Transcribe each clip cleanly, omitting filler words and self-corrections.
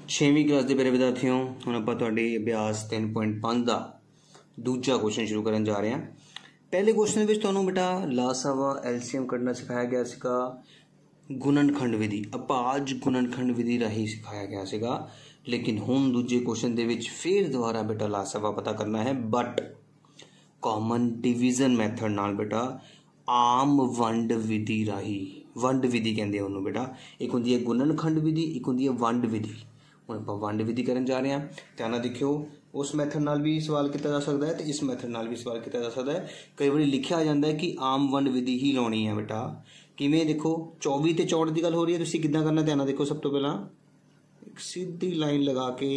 छेवीं class के प्यारे विद्यार्थियों हुण आपां तुहाडे अभ्यास 3.5 का दूजा क्वेश्चन शुरू करन जा रहे हैं। पहले क्वेश्चन विच तुहानूं बेटा लासावा एलसीएम कढना सिखाया गया सीगा, गुणनखंड विधि आपां अज गुणनखंड विधि राही सिखाया गया सीगा, लेकिन हुण दूजे क्वेश्चन दे विच फिर दोबारा बेटा लासावा पता करना है, बट कॉमन डिवीजन मैथड नाल बेटा आम वंड विधि राही। वंड विधि कहते हैं उन्होंने बेटा, एक होंदी है गुणनखंड विधि, एक होंदी है वंड विधि। हुण आपां वंड विधि करन जा रहे हैं। ध्यान नाल देखियो, उस मैथड नाल भी सवाल किया जा सकता है तो इस मैथड नाल भी सवाल किया जा सकता है। कई बार लिखा आ जाता है कि आम वंड विधि ही लाउणी है बेटा। किवें देखो 24 ते 64 की गल हो रही है, तुसीं किद्दां करना, ध्यान नाल देखो। सब तो पहला एक सीधी लाइन लगा के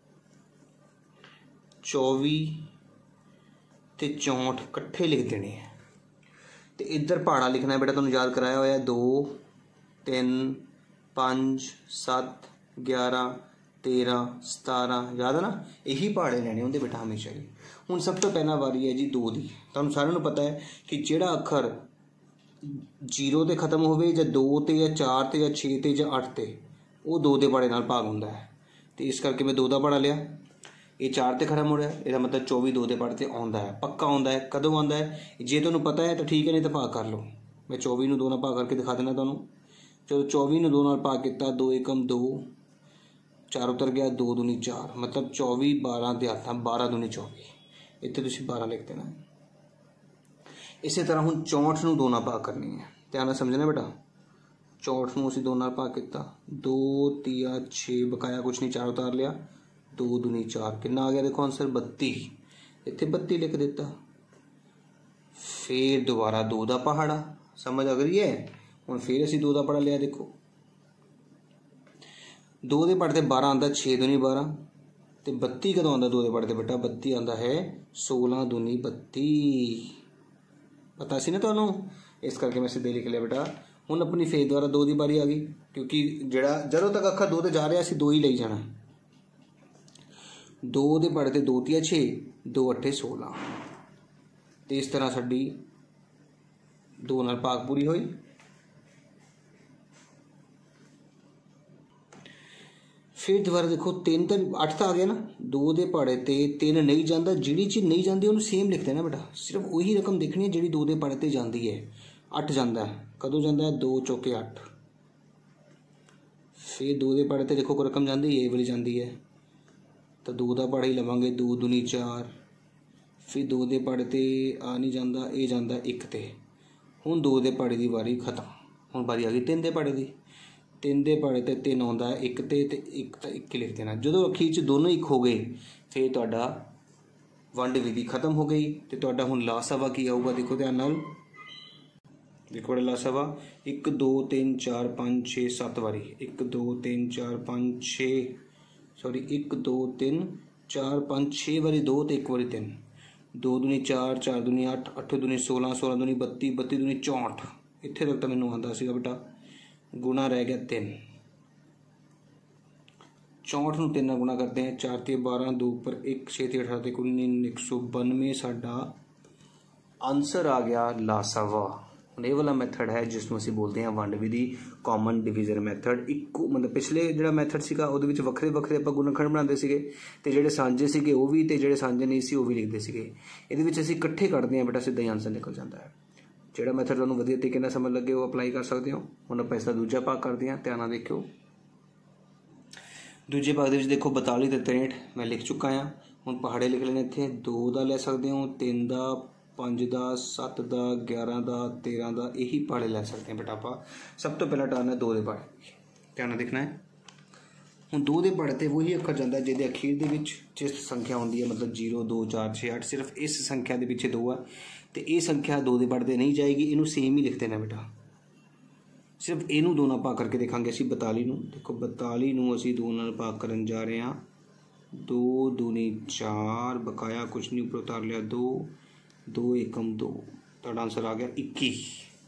24 ते 64 इकट्ठे लिख देने हैं। तो इधर पहाड़ा लिखना है बेटा, तुहानूं याद कराया होया 2 3 5 7 11 13 17 याद है ना, यही पहाड़े लैने होंगे बेटा हमेशा ही। हुण सब तो पहला वारी है जी 2 की। तुहानूं सारिआं नूं पता है कि जिहड़ा अखर 0 ते खत्म होवे जां 2 ते या 4 ते या 6 ते जां 8 ते, वो 2 दे पहाड़े नाल भाग हुंदा है। तो इस करके मैं 2 का पहाड़ा लिया। ये 4 ते खत्म हो रहा है, इसका मतलब 24 2 के पहाड़े ते आउंदा है, पक्का आउंदा है। कदों आउंदा है? जे तुहानूं पता है तो ठीक है, नहीं तो भाग कर लो। मैं 24 नूं 2 नाल भाग करके दिखा देना तुहानूं। चलो 24 नूं 2 नाल भाग किया, 2 एकम 2, 4 उतर गया, 2 दूनी 4, मतलब 24 12 दे 8 12 दूनी 24। इत्थे तुसीं 12 लिख देना। इस तरह हुण 64 नूं 2 नाल भाग करनी है, ध्यान नाल समझना बेटा। 64 नूं असीं 2 नाल भाग किया, 2 3 6, बकाया कुछ नहीं, 4 उतार लिया, 2 दूनी 4, कितना आ गया देखो आंसर 32। इत्थे 32 लिख दिता। फिर दोबारा 2 का पहाड़ा, समझ आ गई है। हुण फिर असीं 2 का पहाड़ा लिया, देखो 2 के पहाड़े 12 आंदा, 6 दूनी 12, तो 32 कदों आंदा 2 के पहाड़े बेटा? 32 आंदा है 16 दूनी 32। पता सी ना तुहानूं, इस करके मैं सीधे लिख लिया बेटा। हुण अपनी फिर दोबारा 2 की बारी आ गई, क्योंकि जिहड़ा जदों तक अखर 2 ते जा रहा असीं 2 ही लई जाना। 2 के पहाड़े ते 2 तिया 6, 2 8 16। तो इस तरह साडी 2 नाल भाग पूरी हुई। फिर दोबारा देखो 3 तो 8 तो आ गया ना, 2 के पहाड़े ते 3 नहीं जाता, जिहड़ी चीज़ नहीं जाती उन्होंने सेम लिख देना बेटा। सिर्फ वही रकम देखनी है जिहड़ी 2 के पहाड़े ते जाती है। 8 जाता है, कदों जाता है? 2 चौके 8। फिर 2 के पहाड़े ते देखो कोई रकम जाती है, ये वाली जाती है, तो 2 का पहाड़ा ही लवांगे, 2 दूनी 4। फिर 2 के पहाड़े ते आ नहीं जाता, ये जाता 1 ते। हुण 2 के पहाड़े की वारी खत्म। हुण बारी आ गई 3 के पहाड़े की। 3 के पहाड़े ते 3 आउंदा है 1 ते 1 तो 1 लिख देना। जो अखीर च दोनों 1 हो गए, फिर तुहाडा वंड विधि खत्म हो गई। तो तुहाडा हुण लासावा की आऊगा, देखो ध्यान नाल, देखो लासावा 1 2 3 4 5 6 7 वारी, 1 2 3 4 5 6, सॉरी 1 2 3 4 5 6 वारी 2 तो 1 वारी 3, 2 दूनी 4, 4 दूनी 8, 8 दूनी 16, 16 दूनी 32, 32 दूनी 64। इत्थे तक तो मैनूं आंदा सीगा बेटा, गुणा रह गया 3। 64 नूं 3 नाल गुणा करते हैं, 4 ते 12, 2 पर 1, 6 ते 18 ते 19, 192 साडा आंसर आ गया लासावा। ये वाला मैथड है जिसमें असीं बोलते हैं वंड विधि, कॉमन डिवीजन मैथड। इक्को मतलब पिछले जिहड़ा मैथड सीगा उहदे विच वखरे वखरे आपां गुणनखंड बनाते सीगे, ते जिहड़े सांझे सीगे वो भी, ते जिहड़े सांझे नहीं सी वो भी लिखते सीगे। इहदे विच असीं इकट्ठे कढदे हैं बेटा, सीधा ही आंसर निकल जाता है। जिहड़ा मैथड तुहानूं वधिया तरीके नाल समझ लगे वो अप्लाई कर सकते हो। हुण आपां इसदा दूजा भाग करदे हां, ध्यान नाल देखियो। दूजे भाग दे विच देखो 42 ते 63 मैं लिख चुका हाँ। हुण पहाड़े लिख लेने, इत्थे 2 का लै सकते हो, 3 का, 5 का, 7 का, 11 का, 13 का, यही पहाड़े लै सकते हैं बेटा आपां। सब तो पहला टर्न है 2 के पहाड़े, ध्यान नाल देखना है। हुण 2 के पहाड़े ते वही अखर जाता है जिहदे अखीर दे विच जिस संख्या होंदी है, मतलब 0 2 4 6 8, सिर्फ इस संख्या के पिछे 2 है। तो ये संख्या 2 के पहाड़े ते नहीं जाएगी, इनू सेम ही लिख देना बेटा। सिर्फ इनू 2 नाल भाग करके देखांगे असीं 42 नूं। देखो 42 नूं असीं 2 नाल भाग करन जा रहे हैं, 2 दूनी 4, बकाया कुछ नहीं, ऊपर उतार लिया 2, 2 एकम 2, तुहाडा आंसर आ गया 21।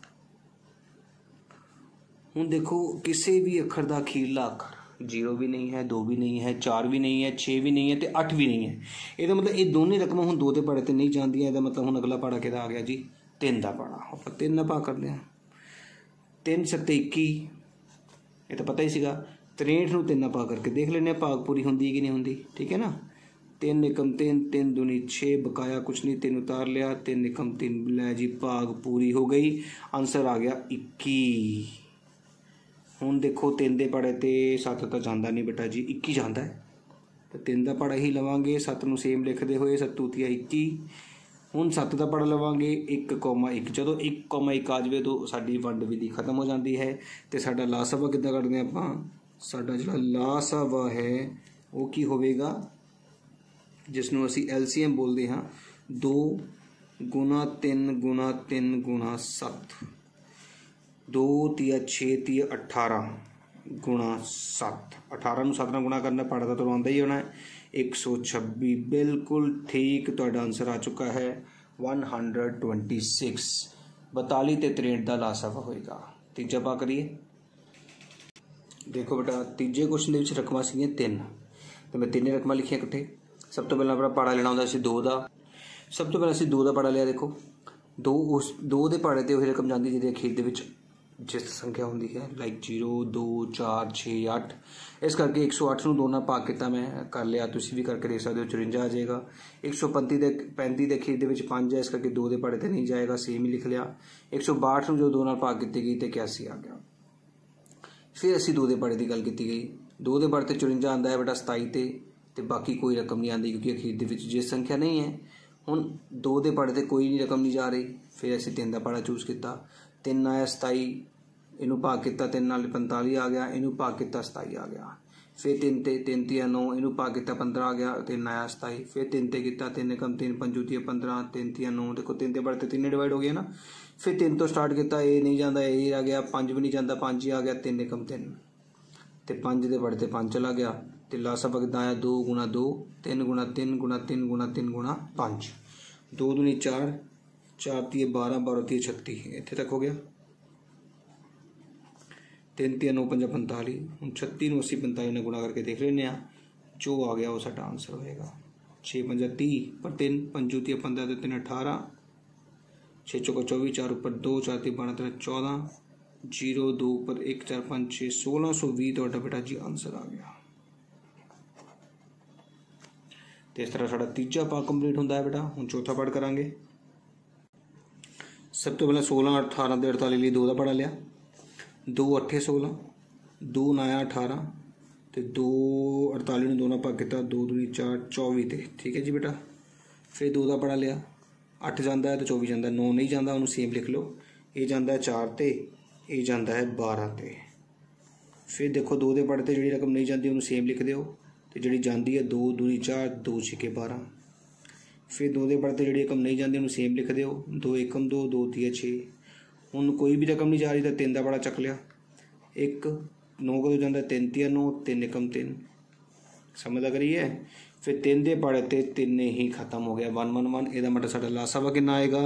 हुण देखो किसी भी अखर का अखीरला अखर 0 भी नहीं है, 2 भी नहीं है, 4 भी नहीं है, 6 भी नहीं है, तो 8 भी नहीं है। इसका मतलब ये दोनों रकम हुण 2 के पहाड़े ते नहीं जांदियां। इसका मतलब हुण अगला पहाड़ा किहदा आ गया जी? 3 का पहाड़ा। आपां 3 नाल भाग करदे हां, 3 7 21, ये तो पता ही सीगा। 63 ਨੂੰ 3 ਨਾਲ ਭਾਗ ਕਰਕੇ ਦੇਖ ਲੈਂਦੇ ਹਾਂ ਭਾਗ ਪੂਰੀ ਹੁੰਦੀ ਕਿ नहीं ਹੁੰਦੀ। ठीक है ना। 3 एकम 3, 3 दूनी 6, बकाया कुछ नहीं, 3 उतार लिया, 3 एकम 3 लै जी भाग पूरी हो गई। आंसर आ गया 21। ਹੁਣ देखो 3 ਦੇ ਪੜੇ ਤੇ 7 ਤਾਂ ਜਾਂਦਾ नहीं बेटा जी, 21 ਜਾਂਦਾ है। तो 3 ਦਾ ਪੜਾ ਹੀ ਲਵਾਂਗੇ, 7 ਨੂੰ ਸੇਮ ਲਿਖਦੇ ਹੋਏ 7 × 21। ਹੁਣ 7 ਦਾ ਪੜਾ ਲਵਾਂਗੇ 1,1। ਜਦੋਂ 1,1 ਆ ਜਾਵੇ ਤਾਂ ਸਾਡੀ ਵੰਡ ਵਿਧੀ ਖਤਮ ਹੋ ਜਾਂਦੀ ਹੈ ਤੇ ਸਾਡਾ ਲਾਸਾਵਾ ਕਿੱਦਾਂ ਕੱਢਦੇ ਆਪਾਂ। ਸਾਡਾ ਜਿਹੜਾ ਲਾਸਾਵਾ ਹੈ ਉਹ ਕੀ ਹੋਵੇਗਾ, जिसनों असी LCM बोलते हाँ, 2 × 3 × 3 × 7, 2 × 6 × 18 × 7। 18 ਨੂੰ 7 ਨਾਲ ਗੁਣਾ करना पड़ा तो आंदा ही होना है। 126 बिल्कुल ठीक, तो आंसर आ चुका है 126। 42 ਤੇ 63 का लासावा होएगा। तीजा पा करिए। देखो बेटा तीजे क्वेश्चन के रकमां सीगियां 3, तो मैं 3 रकमां लिखियां इकट्ठे। सब तो पहला अपना पाड़ा लेना होंदा सी 2 का। सब तो पहले असीं 2 का पाड़ा लिया। देखो 2 उस 2 के पाड़े ते वही रकम जाती जिहदे अखीर दे विच जिस संख्या होंदी है, लाइक 0 2 4 6 8। इस करके 108 ਨੂੰ 2 ਨਾਲ भाग किया मैं कर लिया, तुसीं भी करके देख सकते हो। 54 आ जाएगा। 135 ਦੇ अखीर दे विच 5 है, इस करके 2 के पाड़े ते नहीं जाएगा, सेम ही लिख लिया। 162 ਨੂੰ जो 2 ਨਾਲ भाग की गई तो 81 आ गया। फिर असीं 2 के पाड़े की गल की गई। 2 के पाड़े ते 54 आंदा है बेटा 27 ते बाकी कोई रकम नहीं आती क्योंकि अखीर दे विच जे संख्या नहीं है। हुण 2 के पाड़े ते कोई नहीं रकम नहीं जा रही। फिर असीं 3 का पाड़ा चूज किया। 3 आया 27, इनू भाग किया 3 नाल 45 आ गया, इनू भाग किया 27 आ गया। फिर 3 ते 3 × 9, इनू भाग किया 15 आ गया, 3 आया 27। फिर 3 ते किया 3 एकम 3 5 × 15, 3 × 9। देखो 3 के पाड़े ते 3 डिवाइड हो गया ना। फिर 3 तो स्टार्ट किया, ये नहीं जाता, ये आ गया। 5 भी नहीं जाता, 5 ही आ गया। 3 एकम 3 ते 5 के पाड़े ते 5 चला गया। तो लासावा कितना आया 2 × 2, 3 × 3 × 3 × 3 × 5। 2 दूनी 4, 4 × 12, 12 × 36, इत्थे तक हो गया। 3 × 9 = 45। हम 36 ਨੂੰ 80 45 ਨਾਲ गुणा करके देख लेने जो आ गया वो साडा आंसर होएगा। 6 × 5 = 30 पर 3, 5 × 15 तो 3 18, 6 × 4 = 24, 4 ऊपर 2, 4 × 3 = 12, 14, 0 2 पर 1 4 5 6 1620 तो बेटा जी आंसर आ गया। तो इस तरह साडा तीजा पार्ट कंप्लीट होंदा है बेटा। हुण चौथा पार्ट करांगे। सब तो पहले 16 18 ते 48 लिए 2 का पाड़ा लिया। 2 8 16, 2 9 18 ते 2 48 ਨੂੰ 2 ਨਾਲ भाग किया, 2 दूनी 4 24 ते। ठीक है जी बेटा। फिर 2 का पाड़ा लिया। 8 जाता है तो 24 जाता है, 9 नहीं जाता, उन्होंने सेम लिख लो। ये जाता है 4 ते, ये जाता है 12 ते। फिर देखो 2 के पाड़े ते जिहड़ी रकम नहीं जाती उन्होंने सेम लिख दो, तो जी जाती है 2 दूनी 4, 2 6 12। फिर 2 के पाड़े ते जी रकम नहीं जाती उन्होंने सेम लिख दो, 2 एकम 2, 2 × 6। हुण कोई भी रकम नहीं जा रही तो 3 का पाड़ा चक लिया। 1 9 कदों जाता 3 × 9, 3 एकम 3। समझ आ रही है। फिर 3 के पाड़े ते 3 ही खत्म हो गया, 1 1 1। ਇਹਦਾ मतलब साडा लासावा कितना आएगा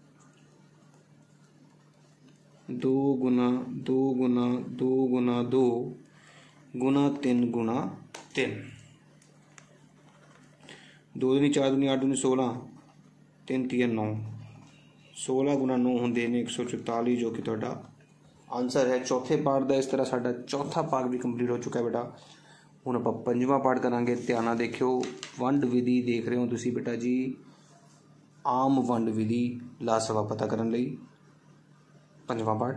2 × 2 × 2 × 2 × 3 × 3। 2 दूनी 4 दूनी 8 दूनी 16, 3 × 9, 16 × 9 होंदे ने 144, जो कि तुहाडा आंसर है चौथे पार्ट का। इस तरह साडा चौथा पार्ट भी कंप्लीट हो चुका है बेटा। हुण आपां पंजवां पार्ट करांगे। ध्यान नाल देखियो, वंड विधि देख रहे हो तुसीं बेटा जी। आम वंड विधि लासावा पता करन लई पंजवां पार्ट।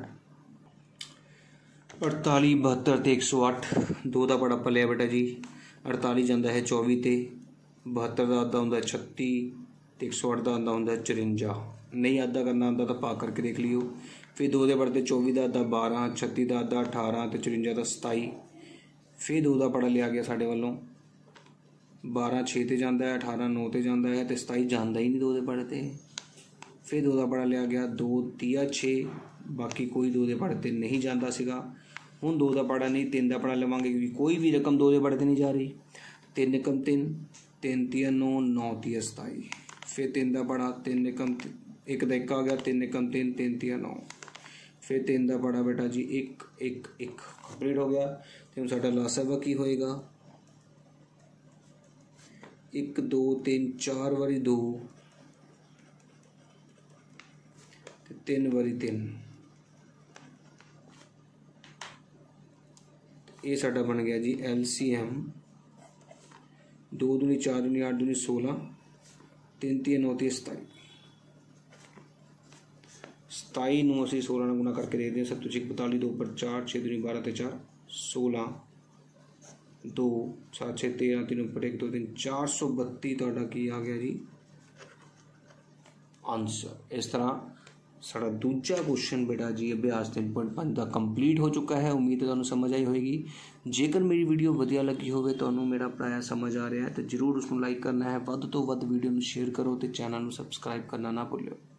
48 72 ते 108, 2 का पाड़ा आपां लिया बेटा जी। 48 जाता है 24 ते, 72 का अद्धा होंदा 36 ते 108 का अद्धा होंदा 54। नहीं अद्धा करना आंदा तो भाग करके देख लियो। फिर 2 के पाड़े ते 24 का अद्धा 12, 36 का अद्धा 18 ते 54 का 27। फिर 2 का पाड़ा लिया गया साढ़े वालों। 12 6 ते जाता है, 18 9 ते जाता है, तो 27 जाता ही नहीं 2 के पाड़े ते। फिर 2 का पाड़ा लिया गया 2 3 6, बाकी कोई 2 के पाड़े ते नहीं जाता सीगा। हुण 2 का पाड़ा नहीं, 3 का पाड़ा लवांगे क्योंकि कोई भी रकम 2 के पाड़े ते नहीं जा रही। 3 एकम 3, 3 × 9, 9 × 27। फिर 3 का पाड़ा 3 एकम 1 का 1 आ गया, 3 एकम 3, 3 × 9। फिर 3 का पाड़ा बेटा जी 1 1 1 कंप्लीट हो गया। तो हम साडा लासावा की होएगा 1 2 3 4 वारी 2 3 वारी 3, ये साडा बन गया जी LCM 2 दूनी 4 दूनी 8 दूनी 16 3 3 9 3 27 27 ਨੂੰ ਅਸੀਂ 16 ਨਾਲ ਗੁਣਾ ਕਰਕੇ ਦੇਖਦੇ ਹਾਂ 7 6 42 2 पर 4 6 दूनी 12 ਤੇ 4 16 2 7 6 13 3 ऊपर 1 2 3 432 ਤੁਹਾਡਾ ਕੀ ਆ ਗਿਆ ਜੀ आंसर। इस तरह साड़ा दूजा क्वेश्चन बेटा जी अभ्यास 3.5 का कंप्लीट हो चुका है। उम्मीद है तुहानू समझ आई होगी। जेकर मेरी वीडियो वधिया लगी होवे तुहानू मेरा पढ़ाया समझ आ रहा है तो जरूर उसको लाइक करना है, वध तो वध वीडियो में शेयर करो तो चैनल में सबसक्राइब करना ना भूलियो।